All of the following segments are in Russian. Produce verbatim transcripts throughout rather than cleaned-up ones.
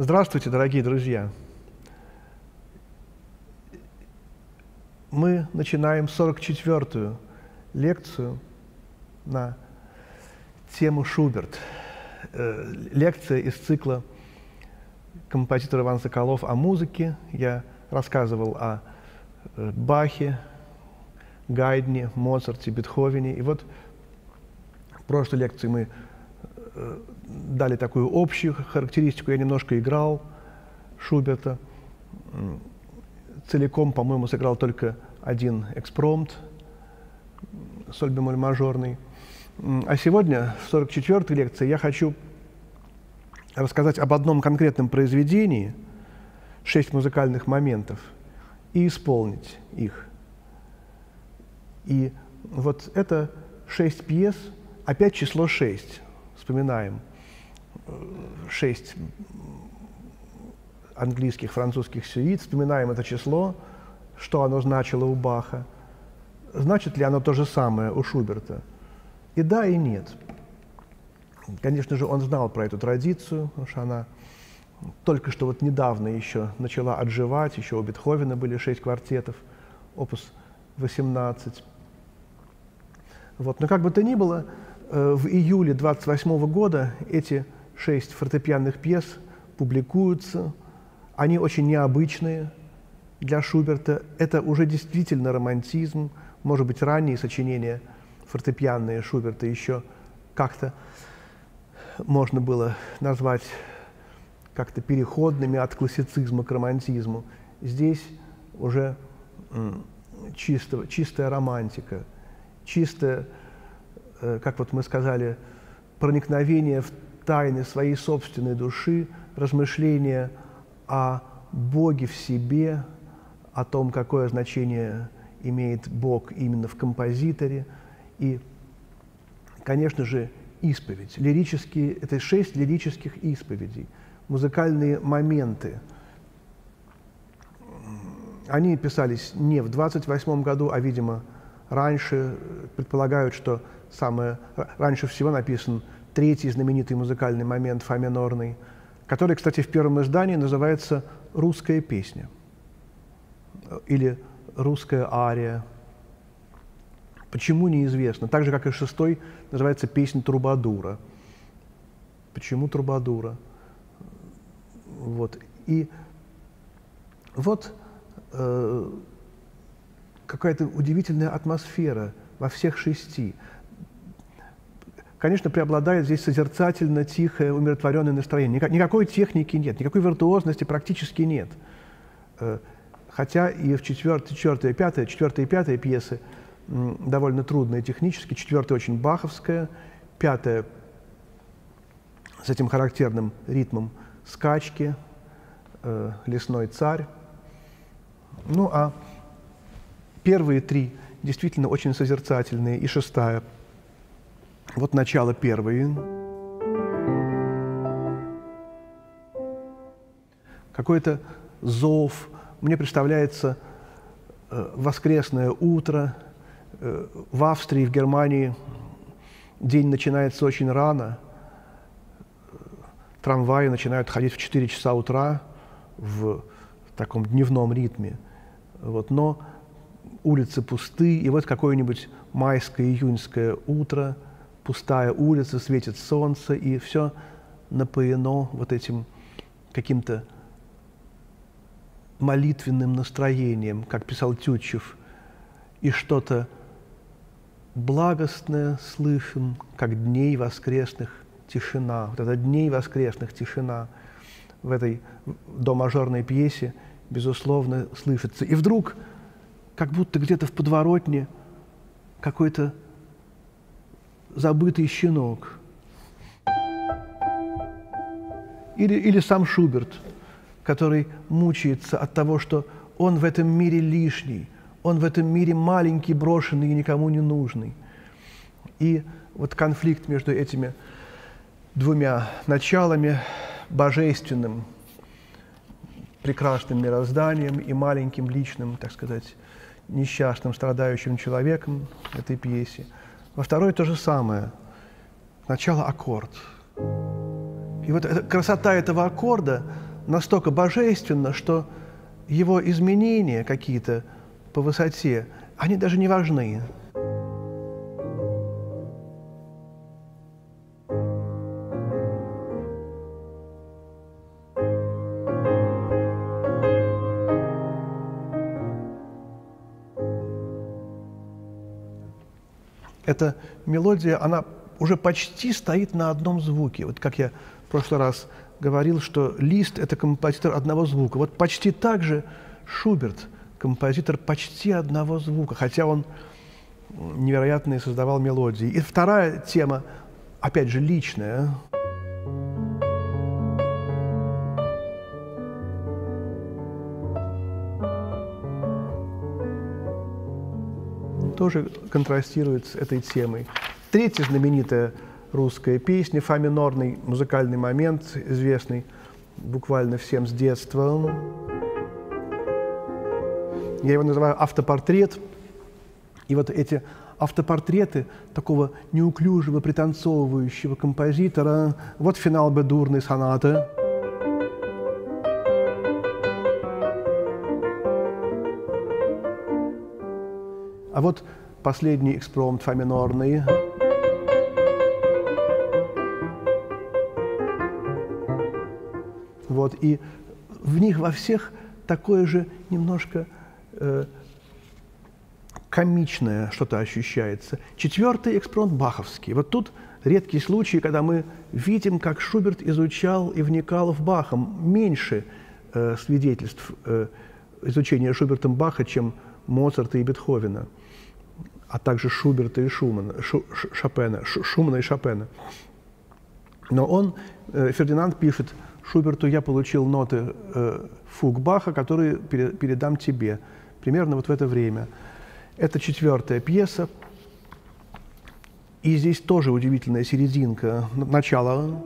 Здравствуйте, дорогие друзья! Мы начинаем сорок четвёртую лекцию на тему Шуберт. Лекция из цикла композитора Иван Соколов о музыке. Я рассказывал о Бахе, Гайдне, Моцарте, Бетховене. И вот в прошлой лекции мы дали такую общую характеристику. Я немножко играл Шуберта. Целиком, по-моему, сыграл только один экспромт, соль бемоль мажорный. А сегодня, в сорок четвёртой лекции, я хочу рассказать об одном конкретном произведении, шесть музыкальных моментов, и исполнить их. И вот это шесть пьес, опять число шесть. Вспоминаем шесть английских, французских сюит, вспоминаем это число, что оно значило у Баха. Значит ли оно то же самое у Шуберта? И да, и нет. Конечно же, он знал про эту традицию, потому что она только что вот недавно еще начала отживать, еще у Бетховена были шесть квартетов, опус восемнадцать. Вот. Но как бы то ни было, в июле двадцать восьмого года эти шесть фортепианных пьес публикуются. Они очень необычные для Шуберта. Это уже действительно романтизм. Может быть, ранние сочинения фортепианные Шуберта еще как-то можно было назвать как-то переходными от классицизма к романтизму. Здесь уже чисто, чистая романтика, чистая, как вот мы сказали, проникновение в тайны своей собственной души, размышления о Боге в себе, о том, какое значение имеет Бог именно в композиторе. И, конечно же, исповедь. Лирические, это шесть лирических исповедей, музыкальные моменты. Они писались не в двадцать восьмом году, а, видимо, раньше. Предполагают, что самое, раньше всего написан третий знаменитый музыкальный момент, фа минорный, который, кстати, в первом издании называется «Русская песня» или «Русская ария». Почему, неизвестно. Так же, как и шестой называется «Песня Трубадура». Почему Трубадура? Вот. И вот э, какая-то удивительная атмосфера во всех шести. Конечно, преобладает здесь созерцательно, тихое, умиротворенное настроение. Никакой техники нет, никакой виртуозности практически нет. Хотя и в четвертой, четвертая, пятая, четвертая и пятая пьесы довольно трудные технически. Четвертая очень баховская, пятая с этим характерным ритмом скачки, «Лесной царь». Ну а первые три действительно очень созерцательные, и шестая. Вот начало первой. Какой-то зов. Мне представляется э, воскресное утро. Э, в Австрии, в Германии день начинается очень рано. Трамваи начинают ходить в четыре часа утра в таком дневном ритме. Вот. Но улицы пусты, и вот какое-нибудь майское, июньское утро, пустая улица, светит солнце, и все напоено вот этим каким-то молитвенным настроением, как писал Тютчев, и что-то благостное слышим, как дней воскресных тишина. Вот это дней воскресных тишина в этой до-мажорной пьесе, безусловно, слышится. И вдруг, как будто где-то в подворотне, какой-то забытый щенок. Или, или сам Шуберт, который мучается от того, что он в этом мире лишний, он в этом мире маленький, брошенный и никому не нужный. И вот конфликт между этими двумя началами, божественным, прекрасным мирозданием и маленьким, личным, так сказать, несчастным, страдающим человеком в этой пьесе. Во второй то же самое. Сначала аккорд. И вот эта, красота этого аккорда настолько божественно, что его изменения какие-то по высоте, они даже не важны. Эта мелодия, она уже почти стоит на одном звуке. Вот как я в прошлый раз говорил, что Лист – это композитор одного звука. Вот почти так же Шуберт – композитор почти одного звука, хотя он невероятные создавал мелодии. И вторая тема, опять же, личная. Тоже контрастирует с этой темой. Третья знаменитая русская песня, фа минорный музыкальный момент, известный буквально всем с детства. Я его называю автопортрет. И вот эти автопортреты такого неуклюжего, пританцовывающего композитора. Вот финал Б-дурной сонаты. А вот последний экспромт фа минорный. Вот, и в них во всех такое же немножко э, комичное что-то ощущается. Четвертый экспромт баховский. Вот тут редкий случай, когда мы видим, как Шуберт изучал и вникал в Баха. Меньше э, свидетельств э, изучения Шубертом Баха, чем Моцарта и Бетховена, а также Шуберта и Шумана, Шу, Шопена, Шумана и Шопена. Но он, э, Фердинанд пишет Шуберту: «Я получил ноты э, фуг Баха, которые пере, передам тебе». Примерно вот в это время. Это четвертая пьеса. И здесь тоже удивительная серединка. Начало.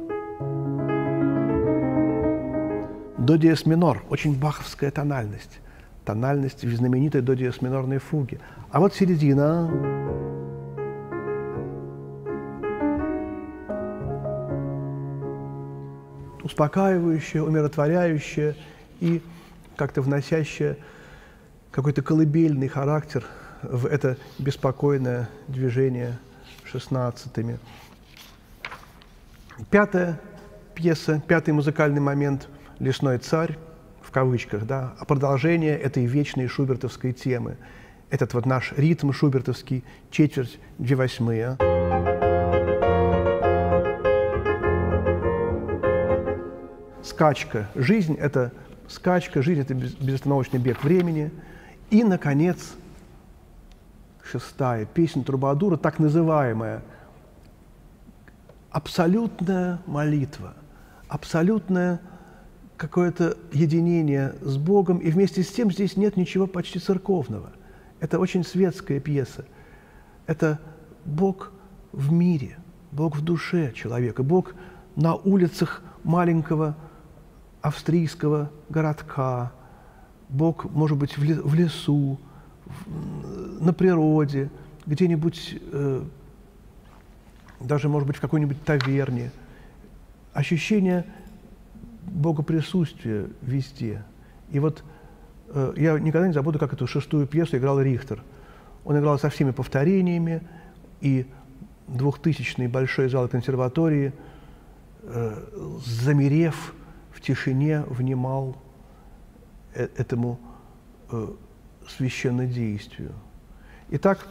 До диез минор. Очень баховская тональность. Тональность в знаменитой до диез минорной фуге. А вот середина. Успокаивающая, умиротворяющая и как-то вносящая какой-то колыбельный характер в это беспокойное движение шестнадцатыми. Пятая пьеса, пятый музыкальный момент «Лесной царь», в кавычках, да, а продолжение этой вечной шубертовской темы. Этот вот наш ритм шубертовский, четверть, две восьмые. Скачка. Жизнь – это скачка, жизнь – это безостановочный бег времени. И, наконец, шестая песня Трубадура, так называемая абсолютная молитва, абсолютное какое-то единение с Богом, и вместе с тем здесь нет ничего почти церковного. Это очень светская пьеса. Это Бог в мире, Бог в душе человека, Бог на улицах маленького австрийского городка, Бог, может быть, в лесу, на природе, где-нибудь, э, даже, может быть, в какой-нибудь таверне. Ощущение богоприсутствия везде. И вот э, я никогда не забуду, как эту шестую пьесу играл Рихтер. Он играл со всеми повторениями, и двухтысячный большой зал консерватории, э, замерев в тишине, внимал этому э, священнодействию. Итак,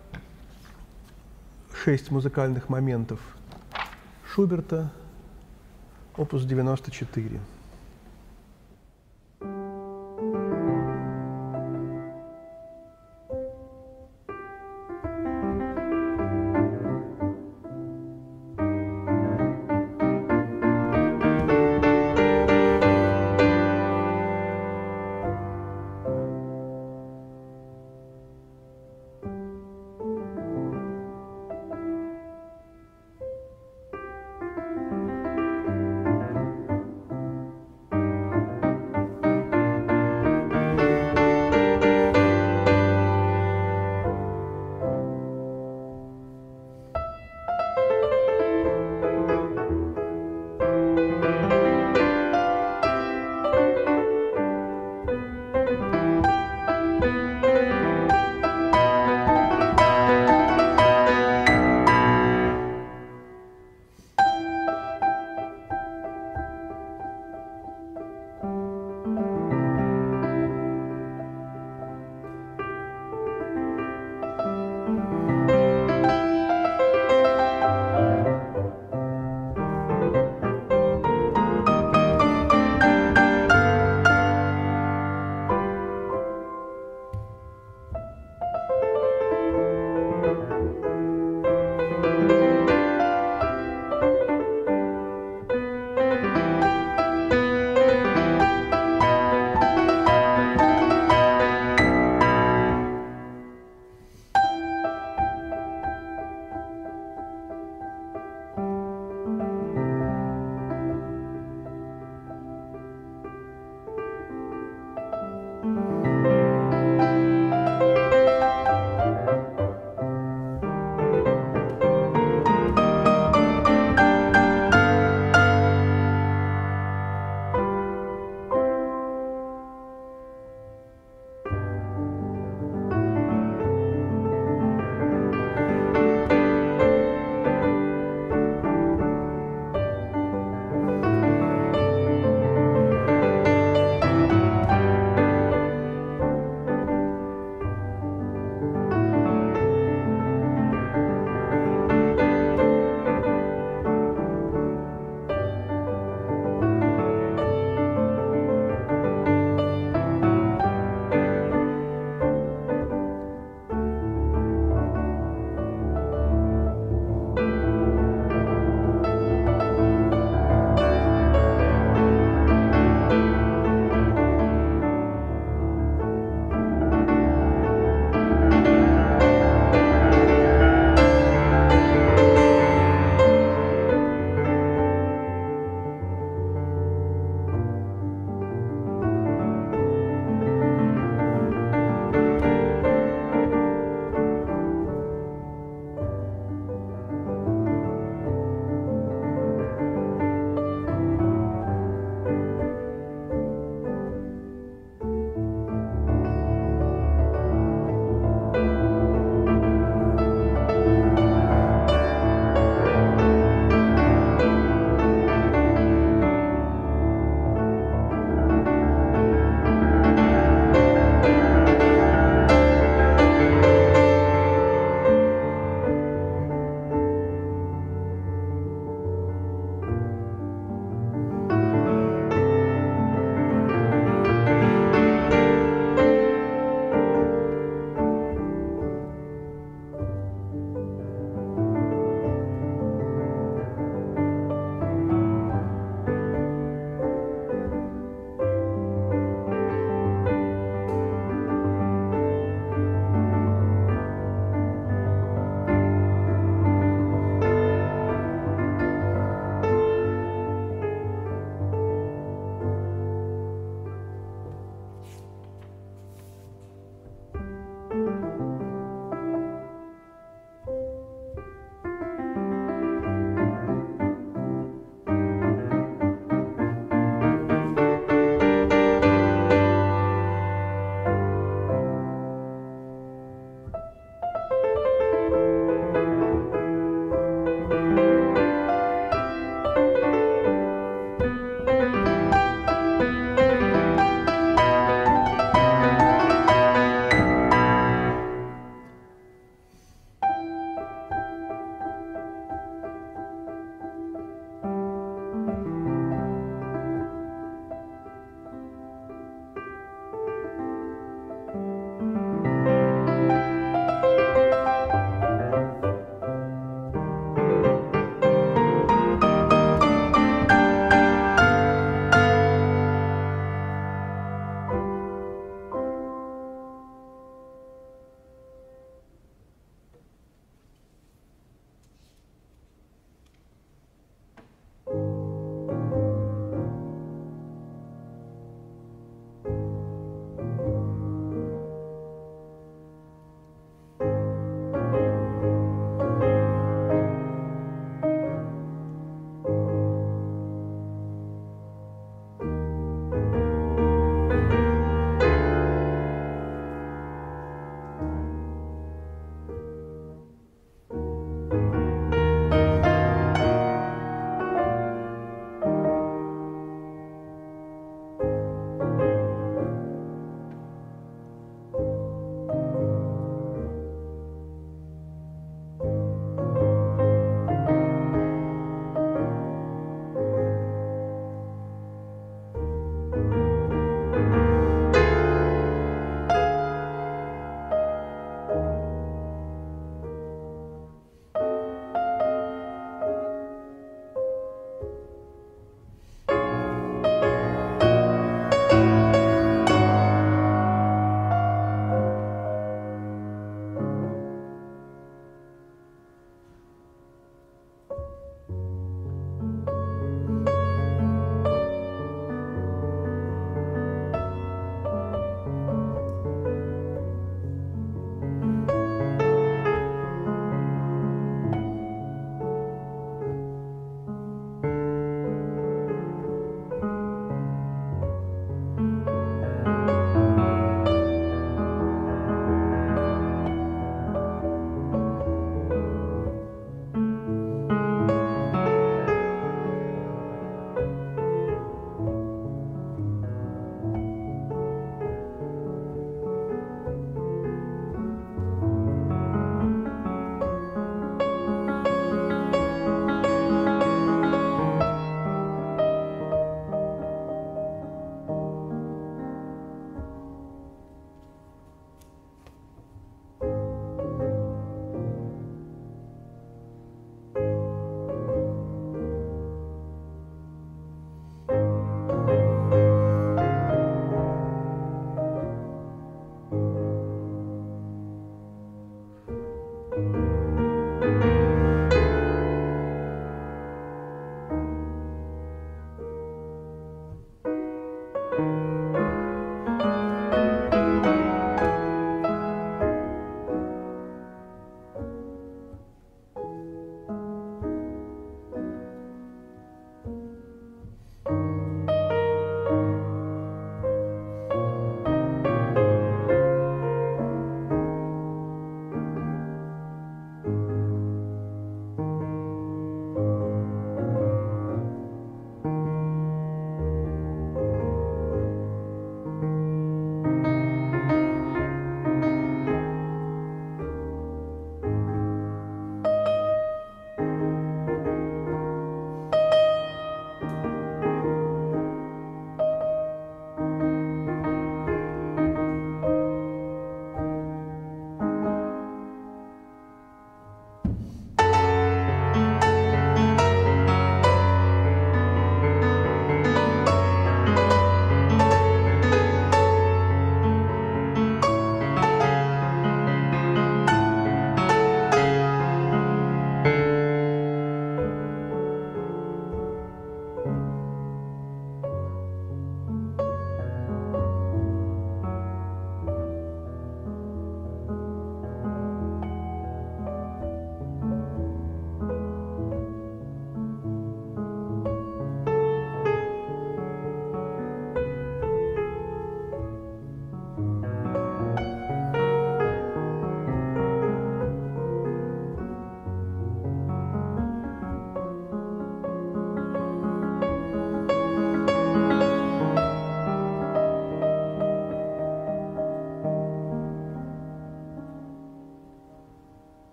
шесть музыкальных моментов Шуберта, опус девяносто четыре.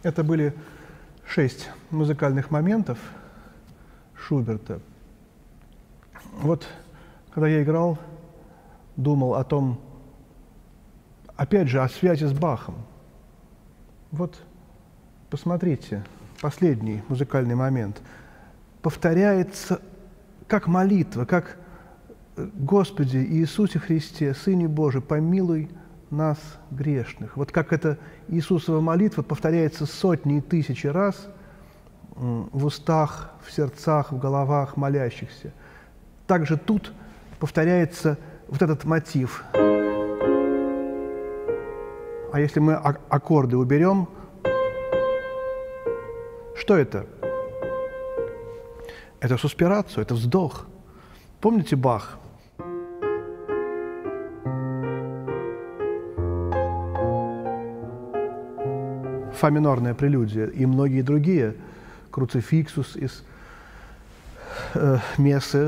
Это были шесть музыкальных моментов Шуберта. Вот, когда я играл, думал о том, опять же, о связи с Бахом. Вот, посмотрите, последний музыкальный момент. Повторяется как молитва, как «Господи Иисусе Христе, Сыне Божий, помилуй нас, грешных». Вот как эта Иисусова молитва повторяется сотни и тысячи раз в устах, в сердцах, в головах молящихся. Также тут повторяется вот этот мотив. А если мы аккорды уберем, что это? Это суспирацию, это вздох. Помните Бах? Фа минорная прелюдия и многие другие, круцификсус из э, мессы.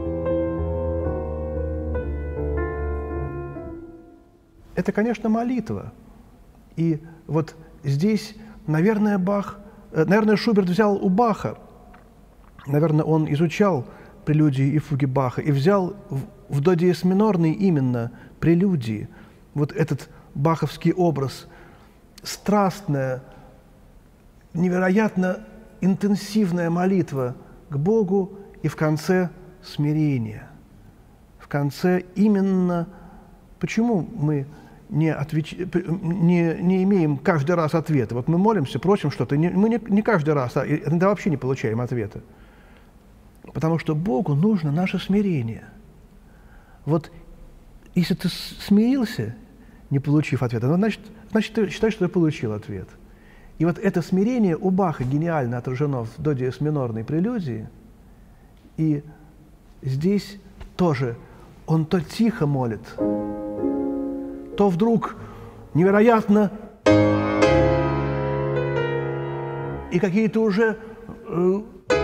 Это, конечно, молитва. И вот здесь, наверное, Бах, э, наверное, Шуберт взял у Баха, наверное, он изучал прелюдии и фуги Баха и взял в, в до диез минорной именно прелюдии вот этот баховский образ, страстная, невероятно интенсивная молитва к Богу и в конце смирение. В конце именно почему мы не, отвеч... не, не имеем каждый раз ответа. Вот мы молимся, просим что-то, не, мы не, не каждый раз, а иногда вообще не получаем ответа. Потому что Богу нужно наше смирение. Вот если ты смирился, не получив ответа, ну, значит, значит, ты считаешь, что ты получил ответ. И вот это смирение у Баха гениально отражено в до диез минорной прелюдии. И здесь тоже он то тихо молит, то вдруг невероятно и какие-то уже э,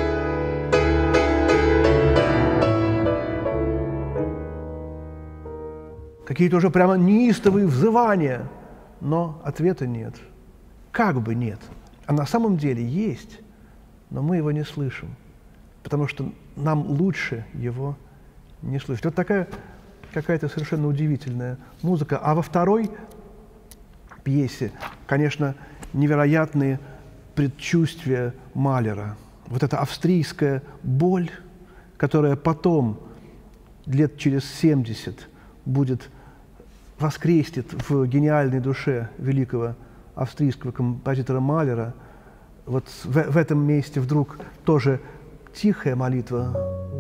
какие-то уже прямо неистовые взывания, но ответа нет. Как бы нет. А на самом деле есть, но мы его не слышим, потому что нам лучше его не слышать. Вот такая какая-то совершенно удивительная музыка. А во второй пьесе, конечно, невероятные предчувствия Малера. Вот эта австрийская боль, которая потом, лет через семьдесят, будет воскреснет в гениальной душе великого австрийского композитора Малера. Вот в, в этом месте вдруг тоже тихая молитва.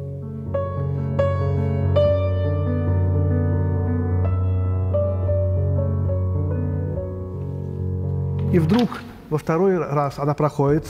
И вдруг во второй раз она проходит.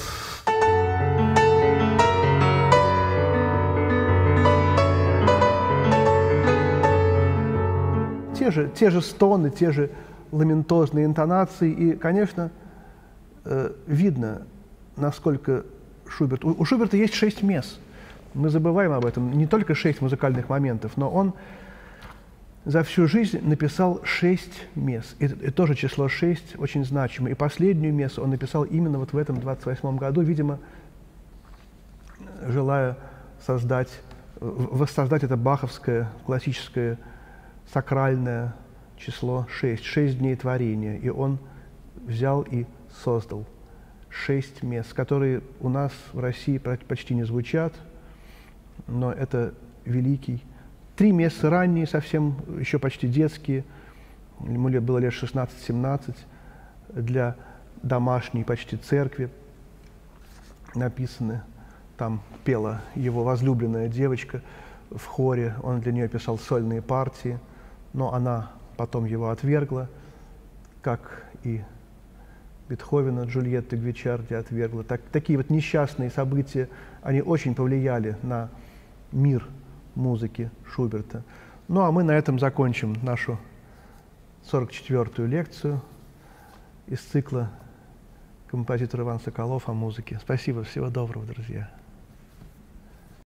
Те же, те же стоны, те же ламентозные интонации. И, конечно, э, видно, насколько Шуберт... У, у Шуберта есть шесть мес. Мы забываем об этом. Не только шесть музыкальных моментов, но он за всю жизнь написал шесть мес. И, и тоже число шесть очень значимо. И последнюю мессу он написал именно вот в этом двадцать восьмом году, видимо, желая создать, воссоздать это баховское, классическое, сакральное число шесть, шесть дней творения. И он взял и создал шесть месс, которые у нас в России почти не звучат, но это великий. Три мессы ранние, совсем еще почти детские, ему было лет шестнадцать-семнадцать, для домашней почти церкви написаны. Там пела его возлюбленная девочка в хоре, он для нее писал сольные партии, но она потом его отвергла, как и Бетховена Джульетта Гвичарди отвергла. Так, такие вот несчастные события, они очень повлияли на мир музыки Шуберта. Ну а мы на этом закончим нашу сорок четвёртую лекцию из цикла «Композитор Иван Соколов о музыке». Спасибо, всего доброго, друзья.